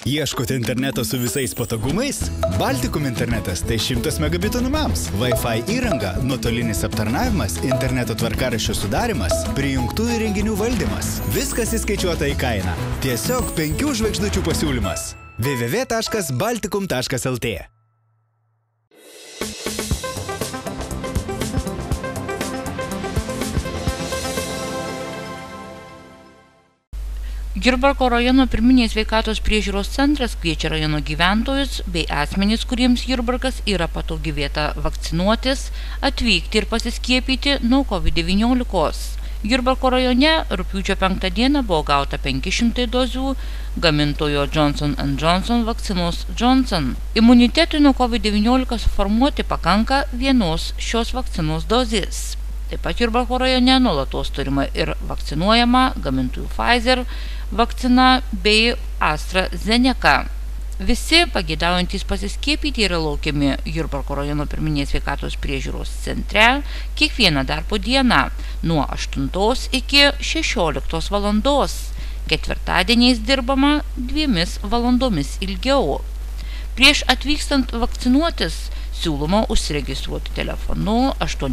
Ieškote interneto su visais patogumais? Baltikum internetas tai 100 megabitų namams, Wi-Fi įranga, nuotolinis aptarnavimas, interneto tvarkaraščio sudarimas, prijungtų įrenginių valdymas. Viskas įskaičiuota į kainą. Tiesiog 5 žvaigždučių pasiūlymas. www.baltikum.lt. Jurbarko rajono pirminės sveikatos priežiūros centras kviečia rajono gyventojus bei asmenys, kuriems Jurbarkas yra patogi vieta vakcinuotis, atvykti ir pasiskiepyti nuo COVID-19. Jurbarko rajone rugpjūčio 5 dieną buvo gauta 500 dozių gamintojo Johnson & Johnson vakcinos Johnson. Imunitetui nuo COVID-19 suformuoti pakanka vienos šios vakcinos dozės. Taip pat Jurbarko rajone nuolatos turima ir vakcinuojama gamintojų Pfizer vakcina bei AstraZeneca. Visi pageidaujantys pasiskiepyti yra laukiami Jurbarko rajono pirminės sveikatos priežiūros centre kiekvieną darbo dieną nuo 8 iki 16 valandos. Ketvirtadieniais dirbama 2 valandomis ilgiau. Prieš atvykstant vakcinuotis siūloma užsiregistruoti telefonu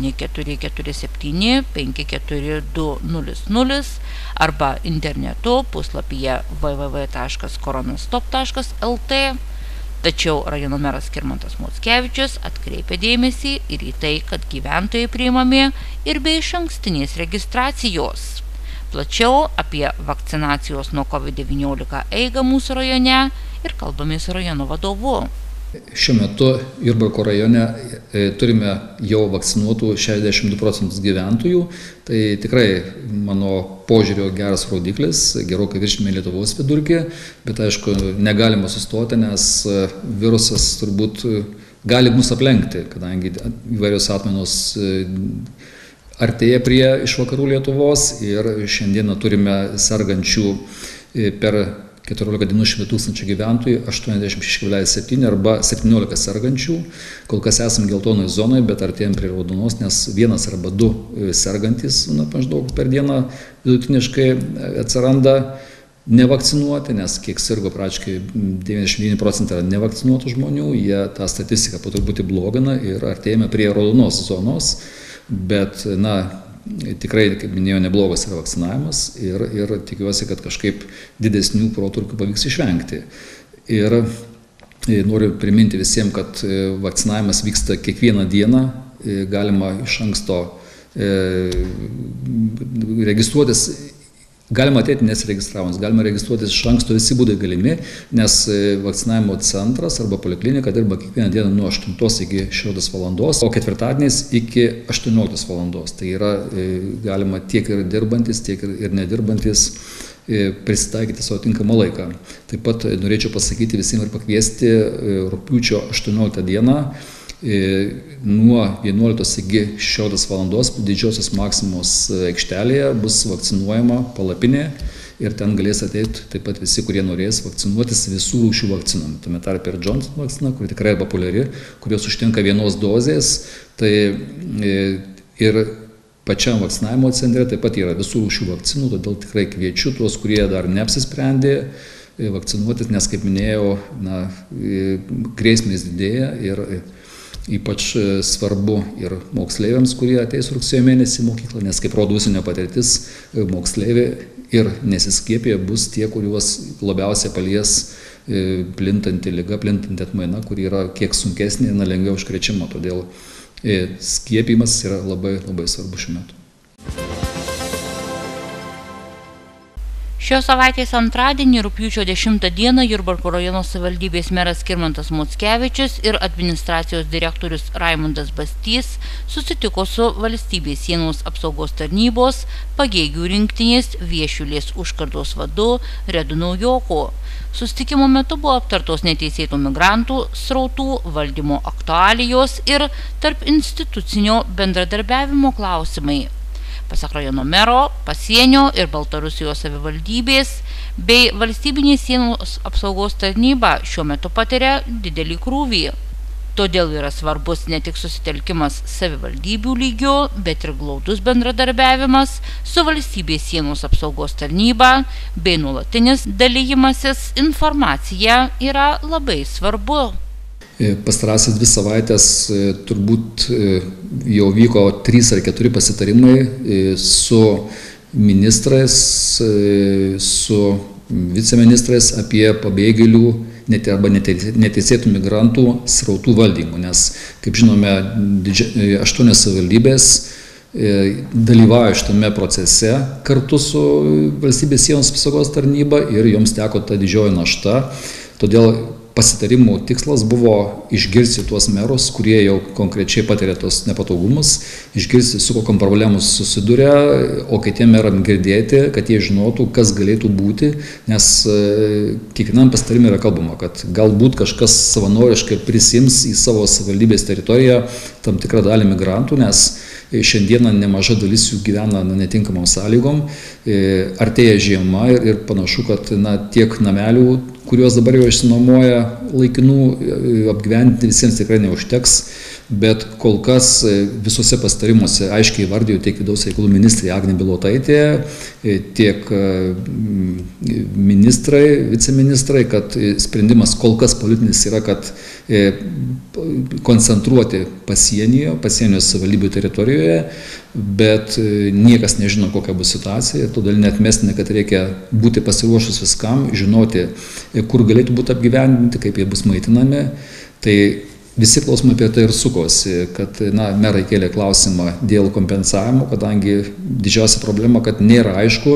8447 54200 arba internetu puslapyje www.koronastop.lt. Tačiau rajono meras Skirmantas Mockevičius atkreipia dėmesį ir į tai, kad gyventojai priimami ir be išankstinės registracijos. Plačiau apie vakcinacijos nuo COVID-19 eigą mūsų rajone ir kalbamės su rajono vadovu. Šiuo metu Jurbarko rajone turime jau vakcinuotų 62% gyventojų. Tai tikrai mano požiūrio geras rodiklis, gerokai viršime Lietuvos vidurkį, bet aišku, negalima sustoti, nes virusas turbūt gali mus aplenkti, kadangi įvairios atmainos artėja prie iš vakarų Lietuvos ir šiandieną turime sergančių per 14 dienų 100 000 gyventojų, 86,7 arba 17 sergančių. Kol kas esame geltonoje zonoje, bet artėjame prie raudonos, nes 1 arba 2 sergantis maždaug per dieną vidutiniškai atsiranda nevakcinuoti, nes kiek sirgo praktiškai 99% yra nevakcinuotų žmonių, jie tą statistiką po truputį blogina ir artėjame prie raudonos zonos, bet tikrai, kaip minėjau, neblogas yra vakcinavimas ir tikiuosi, kad kažkaip didesnių protrūkių pavyks išvengti. Ir noriu priminti visiems, kad vakcinavimas vyksta kiekvieną dieną, galima iš anksto registruotis. Galima ateiti nesiregistravus, galima registruotis iš anksto, visi būdai galimi, nes vakcinavimo centras arba poliklinika dirba kiekvieną dieną nuo 8 iki 16 valandos, o ketvirtadieniais iki 18 valandos. Tai yra galima tiek ir dirbantis, tiek ir nedirbantis prisitaikyti savo tinkamą laiką. Taip pat norėčiau pasakyti visiems ir pakviesti rugpjūčio 18 dieną nuo 11 iki 16 valandos didžiosios Maksimos aikštelėje bus vakcinuojama palapinė ir ten galės ateiti taip pat visi, kurie norės vakcinuotis visų rūšių vakcinom. Tame tarpe ir Johnson vakcina, kuri tikrai populiari, kurios užtenka 1 dozės. Tai ir pačiam vakcinavimo centre taip pat yra visų rūšių vakcinų, todėl tikrai kviečiu tuos, kurie dar neapsisprendė vakcinuotis, nes, kaip minėjau, grėsmės didėja ir ypač svarbu ir moksleiviams, kurie ateis rugsėjo mėnesį į mokyklą, nes, kaip rodo užsienio patirtis, moksleiviai ir nesiskiepė bus tie, kuriuos labiausiai palies plintanti liga, plintanti atmaina, kuri yra kiek sunkesnė ir lengviau užkrečiama. Todėl skiepimas yra labai, labai svarbu šiuo metu. Šios savaitės antradienį rugpjūčio 10 dieną Jurbarko rajono savivaldybės meras Skirmantas Mockevičius ir administracijos direktorius Raimundas Bastys susitiko su valstybės sienos apsaugos tarnybos Pagėgių rinktinės Viešvilės užkardos vadu Redu Naujoku. Susitikimo metu buvo aptartos neteisėtų migrantų srautų valdymo aktualijos ir tarp institucinio bendradarbiavimo klausimai. Pasak rajono mero, Pasienio ir Baltarusijos savivaldybės bei valstybinės sienos apsaugos tarnyba šiuo metu patiria didelį krūvį. Todėl yra svarbus ne tik susitelkimas savivaldybių lygiu, bet ir glaudus bendradarbiavimas su valstybės sienos apsaugos tarnyba bei nuolatinis dalyjimasis informacija yra labai svarbu. Pastarasis 2 savaitės turbūt jau vyko 3 ar 4 pasitarimai su ministrais, su viceministrais apie pabėgėlių arba neteisėtų migrantų srautų valdymų, nes, kaip žinome, 8 savivaldybės dalyvauja šitame procese kartu su valstybės sienos apsaugos tarnyba ir joms teko ta didžioji našta. Todėl pasitarimų tikslas buvo išgirsti tuos merus, kurie jau konkrečiai patiria tos nepatogumus, išgirsti, su kokiom problemus susiduria, o kitiem meram girdėti, kad jie žinotų, kas galėtų būti, nes kiekvienam pasitarimui yra kalbama, kad galbūt kažkas savanoriškai prisims į savo savivaldybės teritoriją tam tikrą dalį migrantų, nes šiandieną nemaža dalis jų gyvena netinkamom sąlygom, artėja žiema ir panašu, kad tiek namelių, kuriuos dabar jau išsinuomoja laikinų apgyvendinti, visiems tikrai neužteks, bet kol kas visose pasitarimuose aiškiai įvardijo tiek vidaus reikalų ministrė Agnė Bilotaitė, tiek ministrai, viceministrai, kad sprendimas kol kas politinis yra, kad koncentruoti pasienio savivaldybių teritorijoje, bet niekas nežino, kokia bus situacija, todėl neatmestina, kad reikia būti pasiruošus viskam, žinoti, kur galėtų būti apgyvendinti, kaip jie bus maitinami. Tai visi klausimai apie tai ir sukosi, kad merai kėlė klausimą dėl kompensavimo, kadangi didžiausia problema, kad nėra aišku,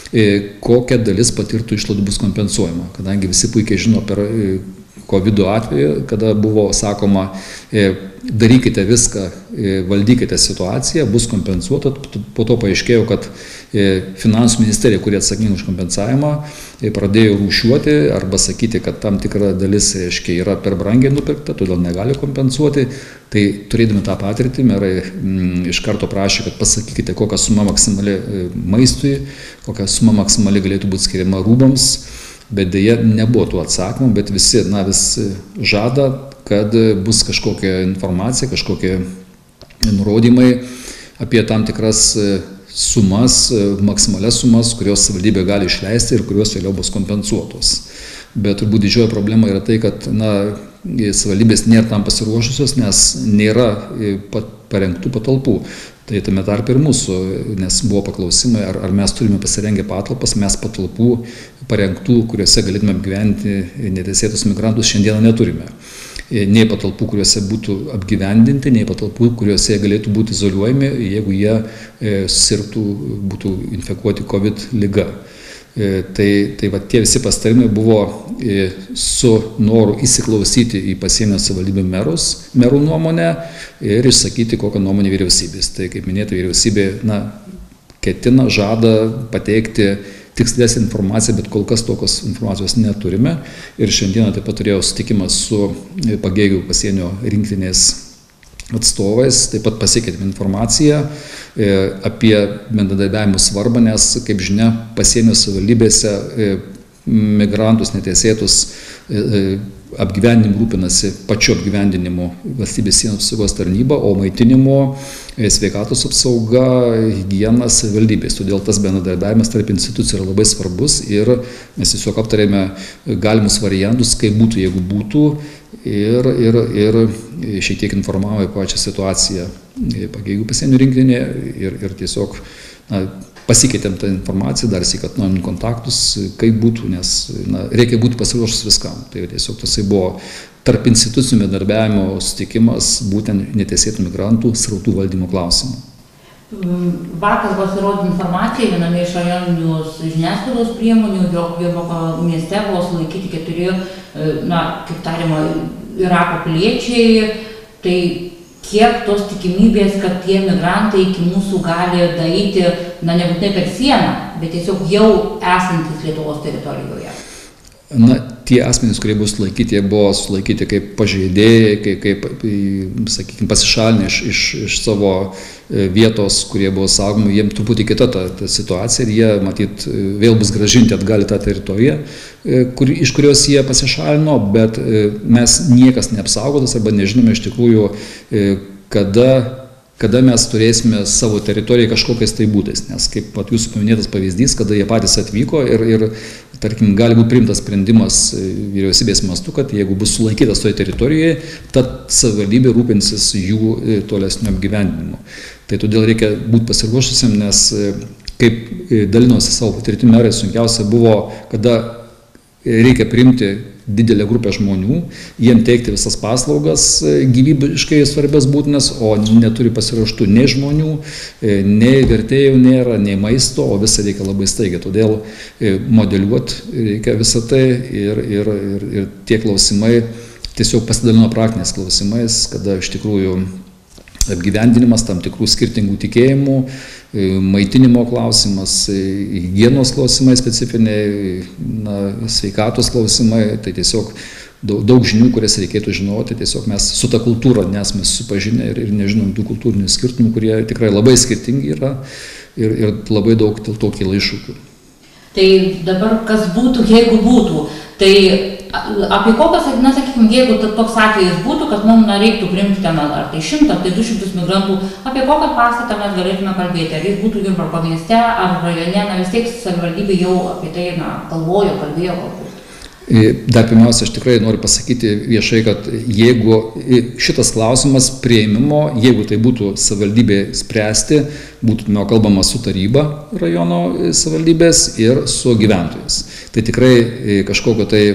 kokia dalis patirtų išlaidų bus kompensuojama, kadangi visi puikiai žino per COVID atveju, kada buvo sakoma, darykite viską, valdykite situaciją, bus kompensuota, po to paaiškėjo, kad finansų ministerija, kurie atsakinga už kompensavimą, pradėjo rūšiuoti arba sakyti, kad tam tikra dalis, reiškia, yra per brangiai nupirkta, todėl negali kompensuoti. Tai turėdami tą patirtį, merai iš karto prašė, kad pasakykite, kokia suma maksimali maistui, kokia suma maksimali galėtų būti skiriama rūbams, bet dėja nebuvo tų atsakymų, bet visi vis žada, kad bus kažkokia informacija, kažkokie nurodymai apie tam tikras sumas, maksimalias sumas, kurios savivaldybė gali išleisti ir kurios vėliau bus kompensuotos. Bet turbūt didžioji problema yra tai, kad savivaldybės nėra tam pasiruošusios, nes nėra parengtų patalpų. Tai tame tarp ir mūsų, nes buvo paklausimai, ar mes turime pasirengę patalpas, mes patalpų parengtų, kuriuose galėtume apgyventi neteisėtus migrantus, šiandieną neturime. Nei patalpų, kuriuose būtų apgyvendinti, nei patalpų, kuriuose galėtų būti izoliuojami, jeigu jie susirgtų, būtų infekuoti COVID liga. Tai tie visi pasitarimai buvo su noru įsiklausyti į pasienio savivaldybių merų nuomonę ir išsakyti kokią nuomonę vyriausybės. Tai, kaip minėta, vyriausybė ketina, žada pateikti tikslės informaciją, bet kol kas tokios informacijos neturime. Ir šiandieną taip pat turėjau susitikimą su Pagėgių pasienio rinktinės atstovais, taip pat pasikeitėme informaciją apie bendradarbiavimo svarbą, nes, kaip žinia, pasienio savivaldybėse migrantus neteisėtus apgyvendinimu rūpinasi pačiu apgyvendinimu valstybės sienos apsaugos tarnyba, o maitinimo, sveikatos apsauga, higiena savivaldybės. Todėl tas bendradarbiavimas tarp institucijų yra labai svarbus ir mes tiesiog aptarėme galimus variantus, kaip būtų, jeigu būtų, ir šiek tiek informavo į pačią situaciją Pagėgių pasienio rinktinė ir tiesiog pasikeitėm tą informaciją, dar sykį atnaujinome kontaktus, kaip būtų, nes reikia būti pasiruošus viskam. Tai tiesiog tasai buvo tarp institucijų bendradarbiavimo susitikimas būtent neteisėtų migrantų srautų valdymo klausimų. Vakar pasirodė informacija viename iš rajoninių žiniasklaidos priemonių, jog Jurbarko mieste buvo sulaikyti 4, kaip tariama, Irako piliečiai. Tai kiek tos tikimybės, kad tie migrantai iki mūsų gali daeiti, nebūtinai per sieną, bet tiesiog jau esantis Lietuvos teritorijoje? tie asmenys, kurie buvo sulaikyti, jie buvo sulaikyti kaip pažeidėjai, kaip sakykime, pasišalinę iš savo vietos, kurie buvo saugomi, jiems truputį kita ta situacija ir jie, matyt, vėl bus grąžinti atgal į tą teritoriją, iš kurios jie pasišalino, bet mes niekas neapsaugotas arba nežinome iš tikrųjų, kada mes turėsime savo teritoriją kažkokiais tai būdais, nes kaip jūsų paminėtas pavyzdys, kada jie patys atvyko ir tarkim, gali būti priimtas sprendimas vyriausybės mastu, kad jeigu bus sulaikytas toje teritorijoje, tad savivaldybė rūpinsis jų tolesniu apgyvendinimu. Tai todėl reikia būti pasiruošusiam, nes kaip dalinosi savo patirtimi merai, sunkiausia buvo, kada reikia priimti didelę grupę žmonių, jiem teikti visas paslaugas gyvybiškai svarbias būtinas, o neturi pasiruoštų nei žmonių, nei vertėjų nėra, nei maisto, o visą reikia labai staigiai. Todėl modeliuoti reikia visą tai ir tie klausimai tiesiog pasidalino praktiniais klausimais, kada iš tikrųjų apgyvendinimas tam tikrų skirtingų tikėjimų, maitinimo klausimas, higienos klausimai specifiniai, sveikatos klausimai, tai tiesiog daug žinių, kurias reikėtų žinoti, tiesiog mes su ta kultūra nesame susipažinę ir nežinom tų kultūrinių skirtumų, kurie tikrai labai skirtingi yra ir labai daug dėl to kyla iššūkių. Tai dabar kas būtų, jeigu būtų, tai apie kokias, sakykime, jeigu toks atvejis būtų, kad mums reiktų priimti ten ar tai 100, ar tai 200 migrantų, apie kokią pastatą mes galėtume kalbėti, ar jis būtų Jurbarko mieste, ar rajone, vis tiek savivaldybė jau apie tai kalbėjo galbūt. Dar pirmiausia, aš tikrai noriu pasakyti viešai, kad jeigu šitas klausimas prieimimo, jeigu tai būtų savivaldybė spręsti, būtume kalbama su taryba rajono savivaldybės ir su gyventojais. Tai tikrai kažkokio tai,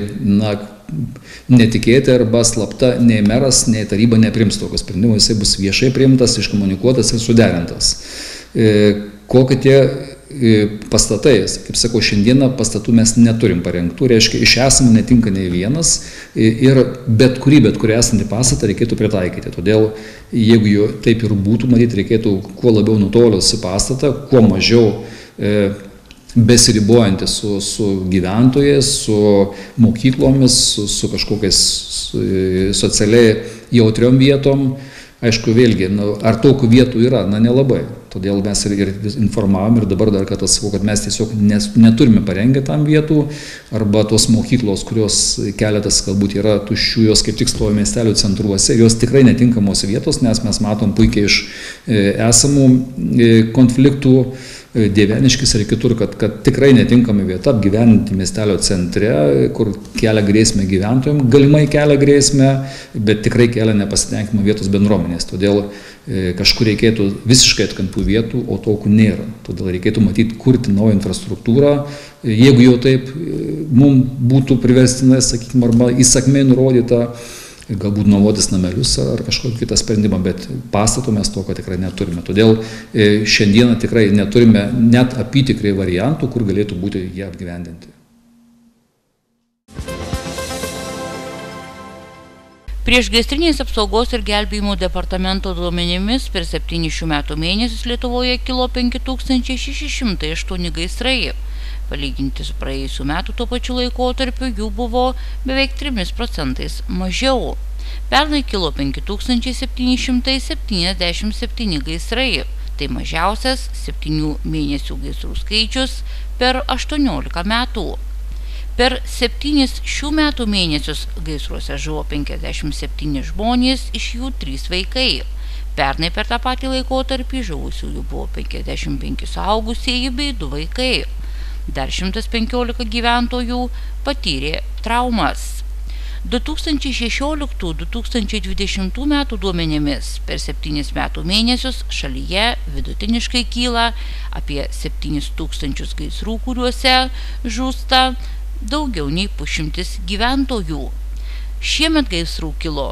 netikėti arba slapta, nei meras, nei taryba nepriims tokio sprendimo, jisai bus viešai priimtas, iškomunikuotas ir suderintas. Kokie tie pastatai, kaip sakau, šiandieną pastatų mes neturim parengtų, reiškia, iš esamų netinka nei vienas ir bet kurį esantį pastatą reikėtų pritaikyti. Todėl, jeigu taip ir būtų, matyt, reikėtų kuo labiau nutolusi pastatą, kuo mažiau besiribuojantį su gyventojais, su mokyklomis, su kažkokiais socialiai jautriom vietom. Aišku, vėlgi, ar tokių vietų yra? Nelabai. Todėl mes ir informavom ir dabar dar kartą sakau, kad mes tiesiog neturime parengę tam vietų, arba tos mokyklos, kurios keletas galbūt yra tuščių, jos kaip tik stovi miestelių centruose, jos tikrai netinkamos vietos, nes mes matom puikiai iš esamų konfliktų Dieveniškis ir kitur, kad tikrai netinkama vieta apgyvendinti miestelio centre, kur kelia grėsmę gyventojams, galimai kelia grėsmę, bet tikrai kelia nepasitenkinimą vietos bendruomenės. Todėl kažkur reikėtų visiškai atkampių vietų, o tokių nėra. Todėl reikėtų matyti, kurti naują infrastruktūrą. Jeigu jau taip mums būtų priverstinai, sakykime, arba įsakmiai nurodyta, galbūt nuomotis namelius ar kažkokį kitą sprendimą, bet pastato mes tokio tikrai neturime. Todėl šiandieną tikrai neturime net apytikrai variantų, kur galėtų būti jie apgyvendinti. Priešgaisrinės apsaugos ir gelbėjimo departamento duomenimis per 7 šių metų mėnesius Lietuvoje kilo 5608 gaisrai. Palyginti su praėjusių metų tuo pačiu laikotarpiu jų buvo beveik 3% mažiau. Pernai kilo 5777 gaisrai. Tai mažiausias 7 mėnesių gaisrų skaičius per 18 metų. Per 7 šių metų mėnesius gaisruose žuvo 57 žmonės, iš jų 3 vaikai. Pernai per tą patį laikotarpį žuvusiųjų buvo 55 suaugusieji bei 2 vaikai. Dar 115 gyventojų patyrė traumas. 2016-2020 metų duomenimis per 7 metų mėnesius šalyje vidutiniškai kyla apie 7000 gaisrų, kuriuose žūsta daugiau nei 100 gyventojų. Šiemet gaisrų kilo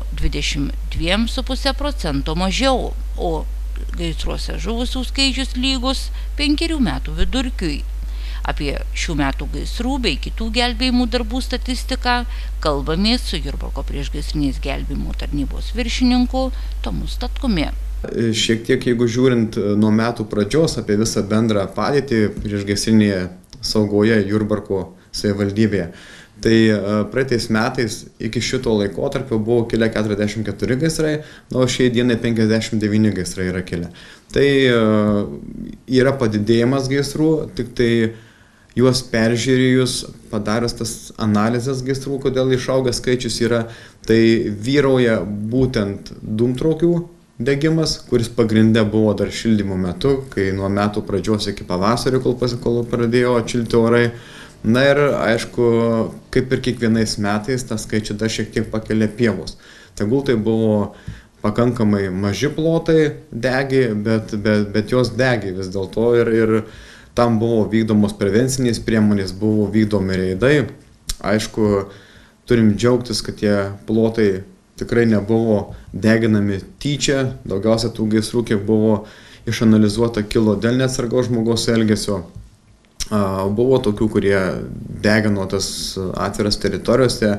22,5% mažiau, o gaisruose žuvusių skaičius lygus 5 metų vidurkiui. Apie šių metų gaisrų bei kitų gelbėjimų darbų statistiką kalbamės su Jurbarko priešgaisrinės gelbėjimo tarnybos viršininku Tomu Statkumi. Šiek tiek, jeigu žiūrint nuo metų pradžios apie visą bendrą padėtį priešgaisrinėje saugoje Jurbarko savivaldybėje, Tai praeitais metais iki šito laikotarpio buvo kilę 44 gaisrai, o šiai dienai 59 gaisrai yra kilę. Tai yra padidėjimas gaisrų, tik tai juos peržiūrėjus, padarius tas analizės gaisrų, kodėl išaugęs skaičius yra, tai vyrauja būtent dūmtraukių degimas, kuris pagrinde buvo dar šildymo metu, kai nuo metų pradžios iki pavasario, kol pradėjo atšilti orai. Na ir aišku, kaip ir kiekvienais metais, tą skaičių dar šiek tiek pakelia pievos. Tegul tai buvo pakankamai maži plotai degi, bet jos degi vis dėlto ir tam buvo vykdomos prevencinės priemonės, buvo vykdomi reidai. Aišku, turim džiaugtis, kad tie plotai tikrai nebuvo deginami tyčia, daugiausia tų gaisrų, kiek buvo išanalizuota, kilo dėl neatsargaus žmogaus elgesio. Buvo tokių, kurie degino tas atviras teritorijose,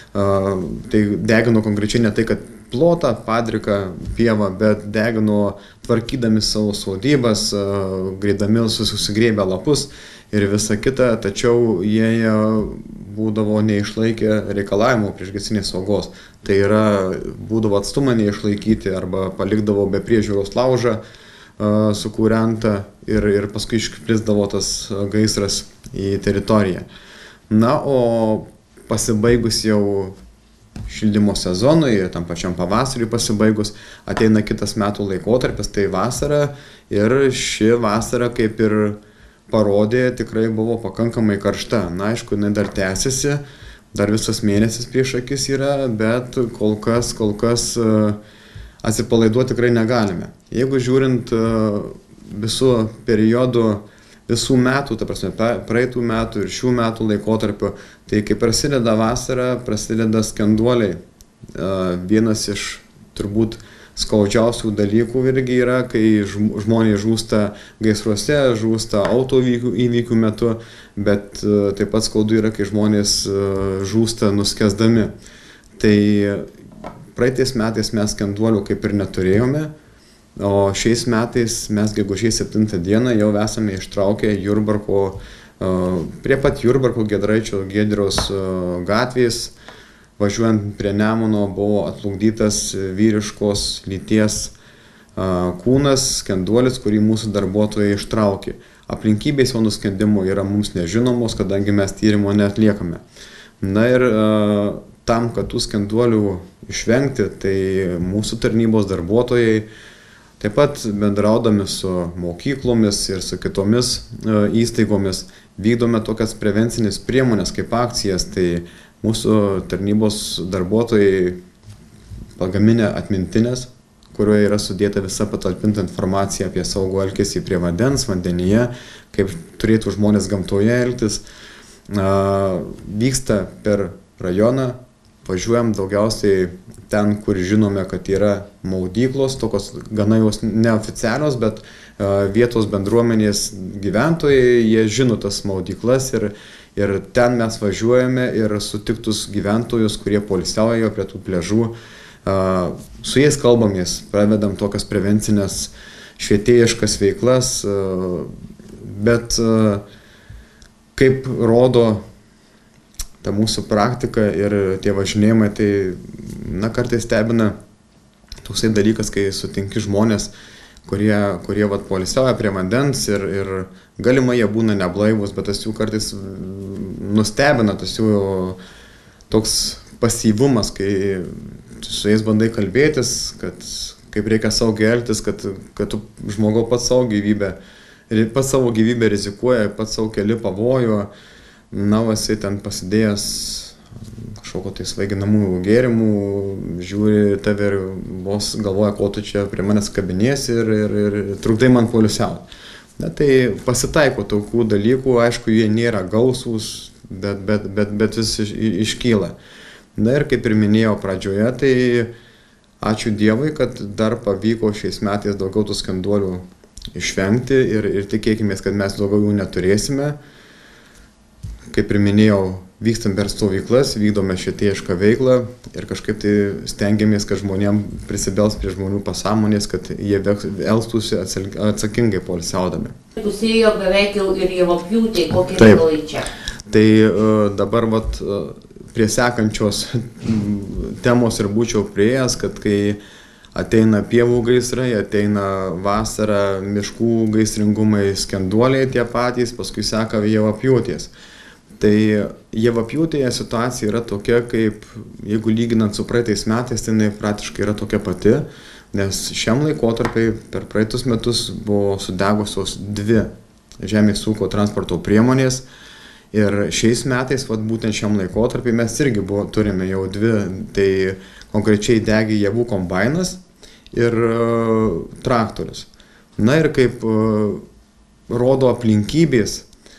tai degino konkrečiai ne tai, kad plotą, padriką, pievą, bet degino tvarkydami savo sodybas, greidami susigrėbę lapus ir visa kita, tačiau jie būdavo neišlaikę reikalavimų priešgaisrinės saugos. Tai yra, būdavo atstumą neišlaikyti arba palikdavo be priežiūros laužą sukūrentą ir paskui išplisdavo tas gaisras į teritoriją. Na, o pasibaigus jau šildymo sezonui ir tam pačiam pavasariui pasibaigus, ateina kitas metų laikotarpis, tai vasara, ir ši vasara kaip ir parodė, tikrai buvo pakankamai karšta. Na, aišku, jinai dar tęsiasi, dar visas mėnesis prieš akis yra, bet kol kas atsipalaiduoti tikrai negalime. Jeigu žiūrint visų periodų, visų metų, ta prasme, praeitų metų ir šių metų laikotarpio, tai kai prasideda vasara, prasideda skenduoliai. Vienas iš turbūt skaudžiausių dalykų irgi yra, kai žmonės žūsta gaisruose, žūsta auto įvykių metu, bet taip pat skaudu yra, kai žmonės žūsta nuskęsdami. Tai praeitais metais mes skenduolių kaip ir neturėjome, o šiais metais mes gegužės 7 dieną jau esame ištraukę Jurbarko, prie pat Jurbarko Giedraičio Giedriaus gatvės, važiuojant prie Nemuno buvo atplukdytas vyriškos lyties kūnas, skenduolis, kurį mūsų darbuotojai ištraukė. Aplinkybės jo nuskendimo yra mums nežinomos, kadangi mes tyrimo neatliekame. Na ir tam, kad tų skenduolių išvengti, tai mūsų tarnybos darbuotojai, taip pat bendraudami su mokyklomis ir su kitomis įstaigomis, vykdome tokias prevencinės priemonės kaip akcijas. Tai mūsų tarnybos darbuotojai pagaminę atmintinės, kurioje yra sudėta visa patalpinta informacija apie saugų elgesį prie vandens, vandenyje, kaip turėtų žmonės gamtoje elgtis, vyksta per rajoną. Važiuojam daugiausiai ten, kur žinome, kad yra maudyklos, tokios gana jos neoficialios, bet vietos bendruomenės gyventojai, jie žino tas maudyklas ir ten mes važiuojame ir sutiktus gyventojus, kurie poilsiauja prie tų pliažų, su jais kalbamės, pravedam tokias prevencinės švietėjiškas veiklas, bet kaip rodo ta mūsų praktika ir tie važinėjimai, tai kartais stebina toksai dalykas, kai sutinki žmonės, kurie poilsiauja prie vandens ir galimai jie būna neblaivus, bet tas jų kartais nustebina, tas jų toks pasyvumas, kai su jais bandai kalbėtis, kad kaip reikia saugiai elgtis, kad tu žmogau pats savo gyvybę rizikuoja, pats savo keli pavojų. Na, jisai ten pasidėjęs kažkokio tai svaiginamųjų gėrimų, žiūri tave ir vos galvoja, ko tu čia prie manęs kabinėsi ir trukdai man poilsiauti. Na, tai pasitaiko tokių dalykų, aišku, jie nėra gausūs, bet vis iškyla. Na ir kaip ir minėjau pradžioje, tai ačiū Dievui, kad dar pavyko šiais metais daugiau tų skenduolių išvengti ir tikėkimės, kad mes daugiau jų neturėsime. Kaip ir minėjau, vykstam per stovyklas, vykdome švietėjišką veiklą ir kažkaip tai stengiamės, kad žmonėm prisibels prie žmonių pasąmonės, kad jie elgtųsi atsakingai poilsiaudami. Pusėjo beveik jau ir javapjūtė, kokie reikalai čia? Tai dabar prie sekančios temos ir būčiau priėjęs, kad kai ateina pievų gaisrai, ateina vasara, miškų gaisringumai, skenduoliai tie patys, paskui seka javapjūtės. Tai javapjūtėje situacija yra tokia, kaip jeigu lyginant su praeitais metais, tai jinai praktiškai yra tokia pati, nes šiam laikotarpiai per praeitus metus buvo sudegusios 2 žemės ūkio transporto priemonės. Ir šiais metais, būtent šiam laikotarpiai, mes irgi turime jau 2, tai konkrečiai degė javų kombainas ir traktorius. Na ir kaip rodo aplinkybės,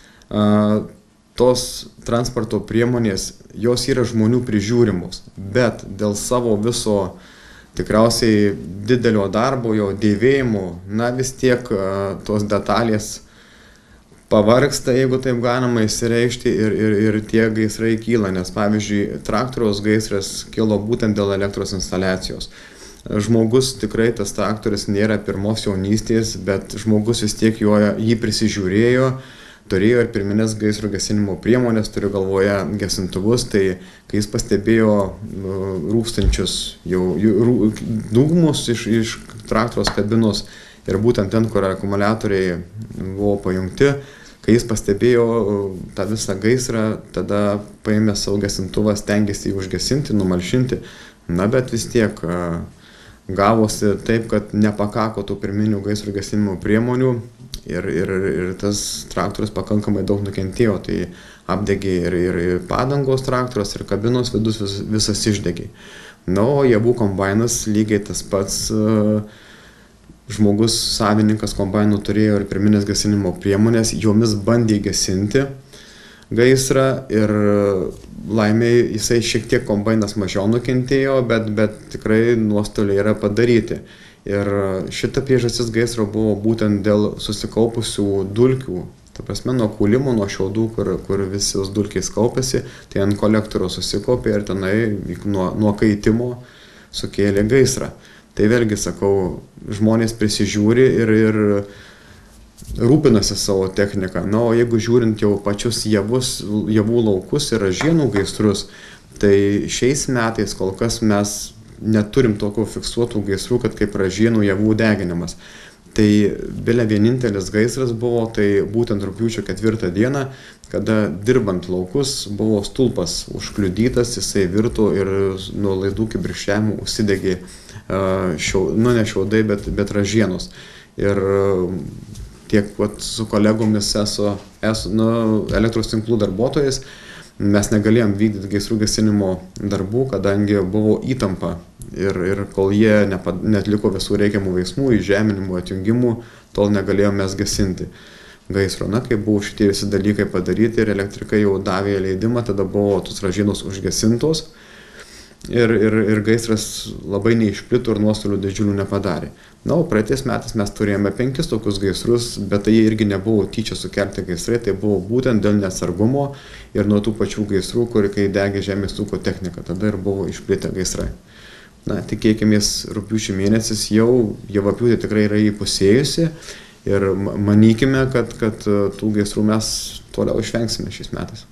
tos transporto priemonės, jos yra žmonių prižiūrimos, bet dėl savo viso tikriausiai didelio darbo, jo dėvėjimo, vis tiek tos detalės pavargsta, jeigu taip galima įsireikšti, ir tie gaisrai kyla, nes pavyzdžiui, traktoriaus gaisras kilo būtent dėl elektros instaliacijos. Žmogus, tikrai tas traktorius nėra pirmos jaunystės, bet žmogus vis tiek jį prisižiūrėjo, turėjo ir pirminės gaisro gesinimo priemonės, turiu galvoje gesintuvus, tai kai jis pastebėjo rūkstančius dūmus iš traktoriaus kabinos ir būtent ten, kur akumuliatoriai buvo pajungti, kai jis pastebėjo tą visą gaisrą, tada paėmė savo gesintuvą, stengiasi jį užgesinti, numalšinti, bet vis tiek gavosi taip, kad nepakako tų pirminių gaisro gesinimo priemonių ir tas traktorius pakankamai daug nukentėjo, tai apdegė ir padangos traktorius, ir kabinos vidus visas išdegė. O javų kombainas lygiai tas pats. Žmogus, savininkas kombainų turėjo ir pirminės gesinimo priemonės, jomis bandė gesinti gaisrą ir laimiai jisai šiek tiek kombainas mažiau nukentėjo, bet tikrai nuostoliai yra padaryti. Ir šita priežastis gaisro buvo būtent dėl susikaupusių dulkių, ta prasme nuo kūlimo, nuo šiaudų, kur visos dulkės kaupėsi, tai ant kolektorio susikaupė ir tenai nuo kaitimo sukėlė gaisrą. Tai vėlgi, sakau, žmonės prisižiūri ir rūpinasi savo techniką. O jeigu žiūrint jau pačius javų laukus ir ražienų gaisrus, tai šiais metais kol kas mes neturim tokių fiksuotų gaisrų, kaip ražienų javų deginimas. Tai bėlė vienintelis gaisras buvo, tai būtent rugpjūčio 4 dieną, kada dirbant laukus buvo stulpas užkliudytas, jisai virto ir nuo laidų kibirkščiavimų užsidegė ne šiaudai, bet ražienos. Ir tiek su kolegomis elektros tinklų darbuotojais mes negalėjom vykdyti gaisrų gesinimo darbų, kadangi buvo įtampa. Ir kol jie netliko visų reikiamų veiksmų, įžeminimų, atjungimų, tol negalėjom mes gesinti gaisro. Kai buvo šitie visi dalykai padaryti ir elektrikai jau davė leidimą, tada buvo tos ražienos užgesintos. Ir gaisras labai neišplito ir nuostolių didžiulių nepadarė. Praeitais metais mes turėjome 5 tokius gaisrus, bet tai irgi nebuvo tyčia sukelti gaisrai, tai buvo būtent dėl neatsargumo ir nuo tų pačių gaisrų, kai degė žemės ūkio technika, tada ir buvo išplitę gaisrai. Tikėkimės, rugpjūčio mėnesis jau javapjūtė tikrai yra įpusėjusi ir manykime, kad tų gaisrų mes toliau išvengsime šiais metais.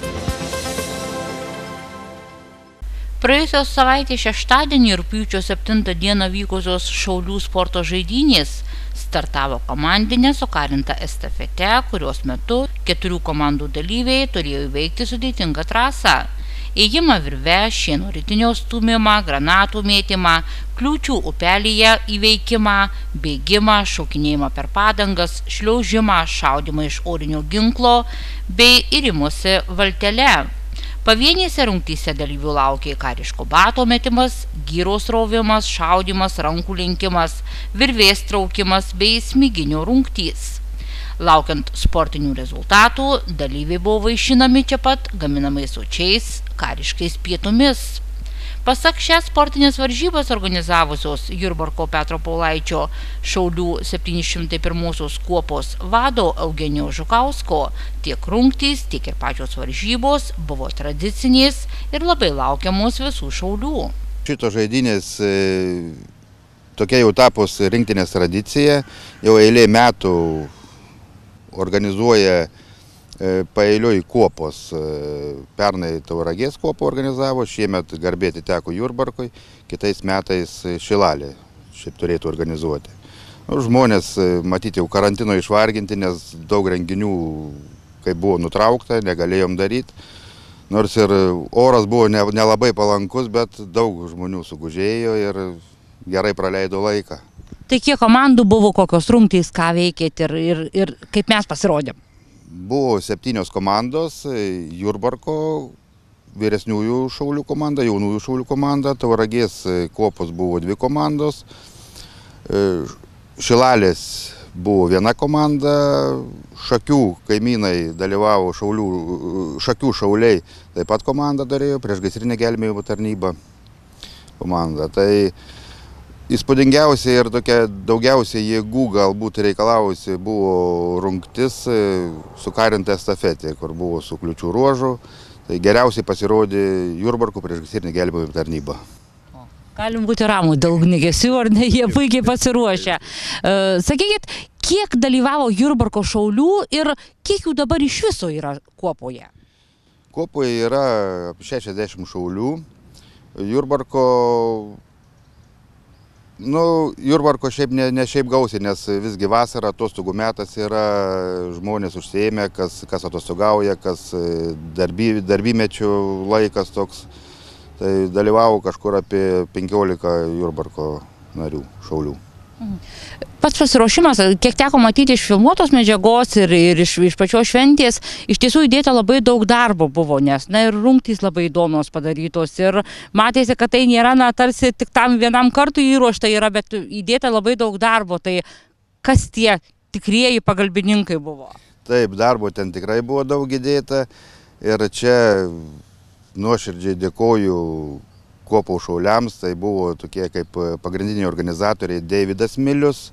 Praėjusios savaitės šeštadienį rugpjūčio 7 dieną vykusios Šaulių sporto žaidynės startavo komandinė sukarinta estafete, kurios metu 4 komandų dalyviai turėjo įveikti sudėtingą trasą. Ėjimą virve, šieno ritinio stūmimą, granatų mėtymą, kliūčių upelyje įveikimą, bėgimą, šaukinėjimą per padangas, šliaužimą, šaudymą iš orinio ginklo bei irimusi valtele. Pavienėse rungtyse dalyvių laukė kariško bato metimas, gyros rovimas, šaudymas, rankų lenkimas, virvės traukimas bei smiginių rungtys. Laukiant sportinių rezultatų, dalyviai buvo vaišinami čia pat gaminamais sočiais, kariškais pietumis. Pasak šias sportinės varžybas organizavusios Jurbarko Petro Paulaičio Šaulių 701 kuopos vado Eugenijaus Žukausko, tiek rungtys, tiek ir pačios varžybos buvo tradicinės ir labai laukiamos visų šaulių. Šitos žaidynės tokia jau tapus rinktinės tradicija, jau eilė metų organizuoja paeiliui kuopos. Pernai Tauragės kuopą organizavo, šiemet garbė atiteko Jurbarkui, kitais metais Šilalė šiaip turėtų organizuoti. Žmonės, matyti, jau karantino išvarginti, nes daug renginių, kai buvo nutraukta, negalėjom daryti. Nors ir oras buvo nelabai palankus, bet daug žmonių sugužėjo ir gerai praleido laiką. Tai kiek komandų buvo, kokios rungtys, ką veikėt ir kaip mes pasirodėm? Buvo 7 komandos, Jurbarko vyresniųjų šaulių komanda, jaunųjų šaulių komanda, Tauragės kuopos buvo 2 komandos, Šilalės buvo 1 komanda, Šakių kaimynai dalyvavo Šakių šauliai, taip pat komanda darėjo, priešgaisrinė gelbėjimo tarnyba komanda. Tai įspūdingiausia ir tokia daugiausiai jėgų galbūt reikalavusi buvo rungtis sukarinta estafetė, kur buvo su kliūčių ruožu. Tai geriausiai pasirodė Jurbarko priešgaisrinė gelbėjimo tarnyba. Galim būti ramų dėl ugniagesių, ar ne, jie puikiai pasiruošę. Sakykit, kiek dalyvavo Jurbarko šaulių ir kiek jų dabar iš viso yra kuopoje? Kuopoje yra apie 60 šaulių. Jurbarko šiaip ne šiaip gausiai, nes visgi vasara, atostogų metas yra, žmonės užsiėmę, kas atostogauja, kas darbymečių laikas toks. Tai dalyvavo kažkur apie 15 Jurbarko narių, šaulių. Pats pasiruošimas, kiek teko matyti iš filmuotos medžiagos ir iš pačios šventės, iš tiesų įdėta labai daug darbo buvo, nes ir rungtys labai įdomios padarytos ir matėsi, kad tai nėra, tarsi tik tam vienam kartui įruošta yra, bet įdėta labai daug darbo. Tai kas tie tikrieji pagalbininkai buvo? Taip, darbo ten tikrai buvo daug įdėta ir čia nuoširdžiai dėkoju kuopų šauliams, tai buvo tokie kaip pagrindiniai organizatoriai Deividas Milius,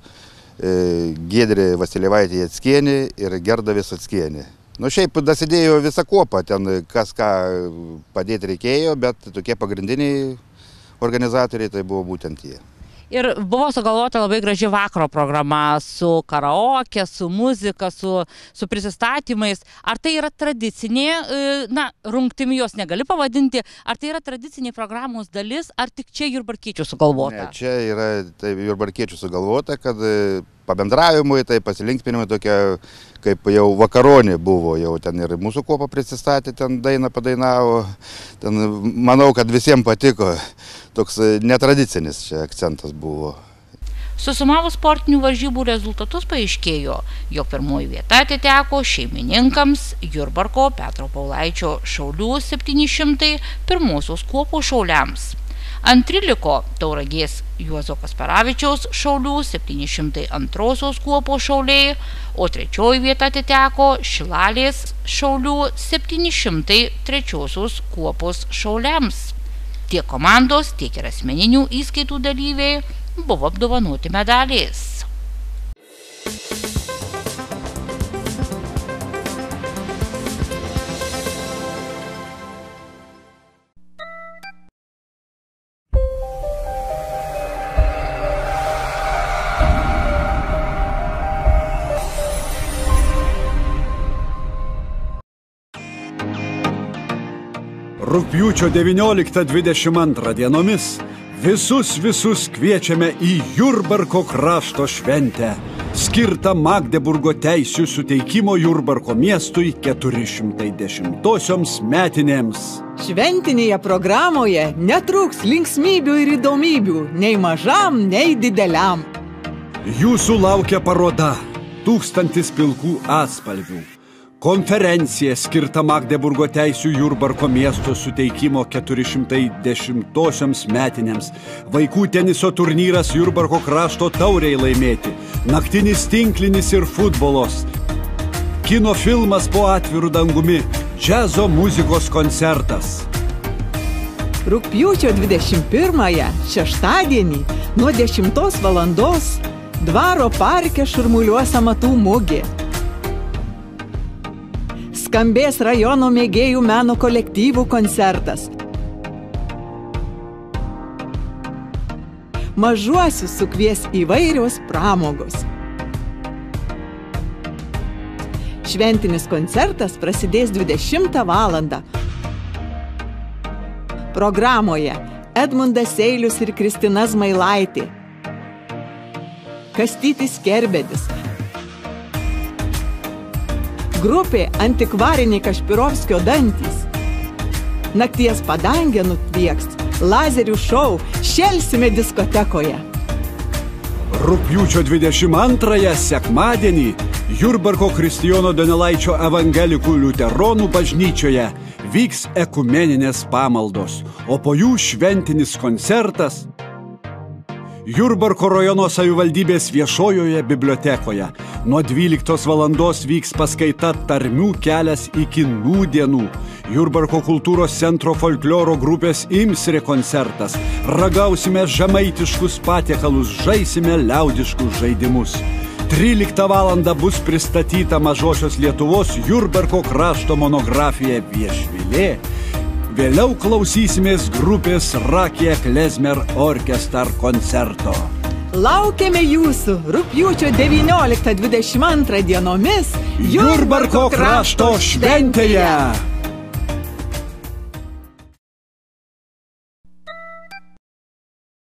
Giedrė Vasiljevaitė Jackienė ir Gerda Visockienė. Šiaip dasidėjo visa kuopa, ten kas ką padėti reikėjo, bet tokie pagrindiniai organizatoriai tai buvo būtent jie. Ir buvo sugalvota labai graži vakaro programa su karaoke, su muzika, su prisistatymais. Ar tai yra tradicinė, rungtimi jos negali pavadinti, ar tai yra tradicinė programos dalis, ar tik čia jurbarkiečių sugalvota? Ne, čia yra jurbarkiečių sugalvota, kad pabendravimui, tai pasilinksminimui tokia, kaip jau vakaronė buvo, jau ten ir mūsų kuopa prisistatė, ten dainą padainavo, ten manau, kad visiems patiko, toks netradicinis čia akcentas buvo. Susumavus sportinių varžybų rezultatus paaiškėjo, jog pirmoji vieta atiteko šeimininkams Jurbarko Petro Paulaičio šaulių 700 pirmosios kuopos šauliams. Antri liko Tauragės Juozo Kasparavičiaus šaulių 702 kuopos šauliai, o trečioji vieta atiteko Šilalės šaulių 703 kuopos šauliams. Tiek komandos, tiek ir asmeninių įskaitų dalyviai buvo apdovanoti medaliais. Rugpjūčio 19–22 dienomis visus kviečiame į Jurbarko krašto šventę, skirtą Magdeburgo teisių suteikimo Jurbarko miestui 410-osioms metinėms. Šventinėje programoje netrūks linksmybių ir įdomybių, nei mažam, nei dideliam. Jūsų laukia paroda 1000 pilkų atspalvių. Konferencija skirta Magdeburgo teisių Jurbarko miesto suteikimo 410-osioms metinėms. Vaikų teniso turnyras Jurbarko krašto taurei laimėti. Naktinis tinklinis ir futbolos. Kino filmas po atviru dangumi. Džiazo muzikos koncertas. Rugpjūčio 21-ąją, šeštadienį, nuo 10 valandos, Dvaro parke šurmuliuos amatų mugė. Skambės rajono mėgėjų meno kolektyvų koncertas. Mažuosius sukvies įvairios pramogos. Šventinis koncertas prasidės 20 valandą. Programoje Edmundas Seilius ir Kristina Zmailaitė, Kastytis Kerbedis, grupė Antikvariniai Kašpirovskio dantys, nakties padangė nutvieks, lazerių šou, šėlsime diskotekoje. Rugpjūčio 22 sekmadienį Jurbarko Kristijono Donelaičio evangelikų liuteronų bažnyčioje vyks ekumeninės pamaldos, o po jų šventinis koncertas Jurbarko rajono savivaldybės viešojoje bibliotekoje. Nuo 12 valandos vyks paskaita Tarmių kelias iki nūdienų. Jurbarko kultūros centro folkloro grupės Imsrė koncertas. Ragausime žemaitiškus patiekalus, žaisime liaudiškus žaidimus. 13 valandą bus pristatyta Mažosios Lietuvos Jurbarko krašto monografija Viešvilė. Vėliau klausysimės grupės Rakija Klezmer Orkestar koncerto. Laukiame jūsų rugpjūčio 19-22 dienomis Jurbarko krašto šventėje!